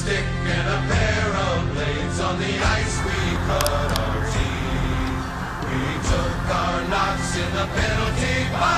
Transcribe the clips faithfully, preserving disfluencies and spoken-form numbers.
stick and a pair of blades. On the ice we cut our teeth. We took our knocks in the penalty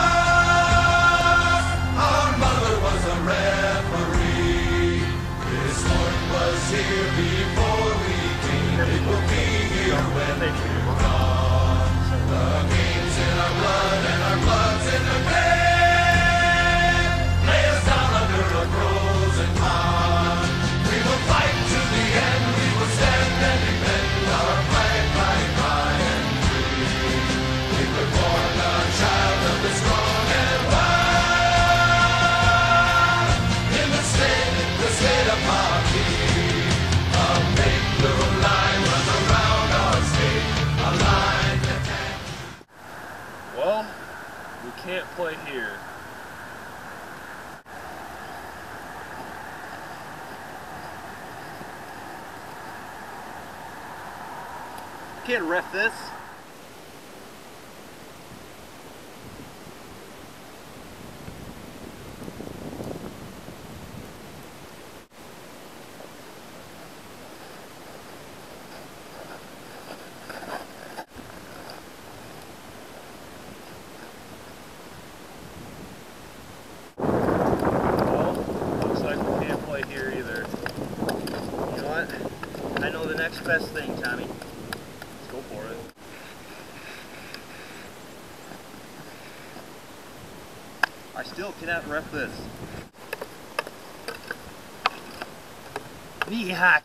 box. Our mother was a referee. This sport was here before we came. It will be here when we're gone. The game's in our blood and our blood's in the game. Lay us down under a frozen pond. We will fight to the end. We will stand and defend our flag, flag high and free. We were born a child of the strong and wild. In the state, the state of Hockey, a big blue line runs around our state. A line that can... Well, we can't play here. Can't ref this. Well, looks like we can't play here either. You know what? I know the next best thing, Tommy. Let's go for it. I still cannot ref this. Knee hack.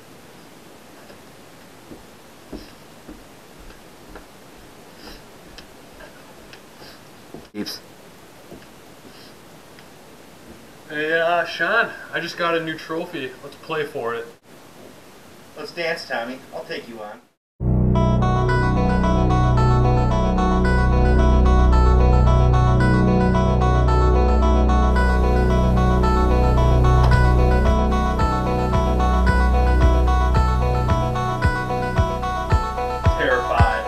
Keeps. Hey, uh, Sean, I just got a new trophy. Let's play for it. Let's dance, Tommy. I'll take you on. Terrified.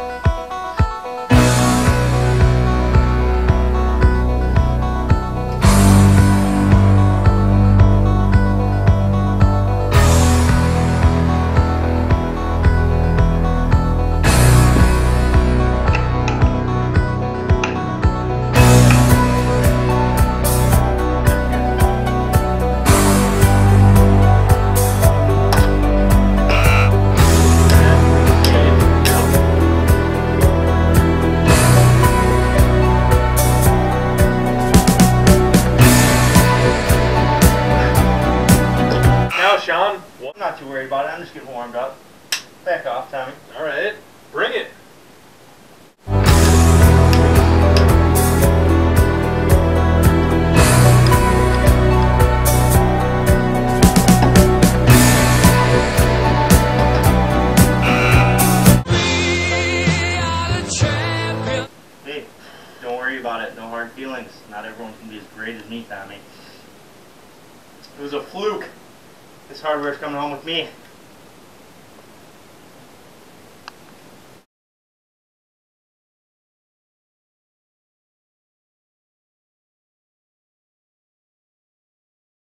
Sean, I'm not too worried about it. I'm just getting warmed up. Back off, Tommy. all right, bring it. Hey, don't worry about it. No hard feelings. Not everyone can be as great as me, Tommy. It was a fluke. This hardware's coming home with me.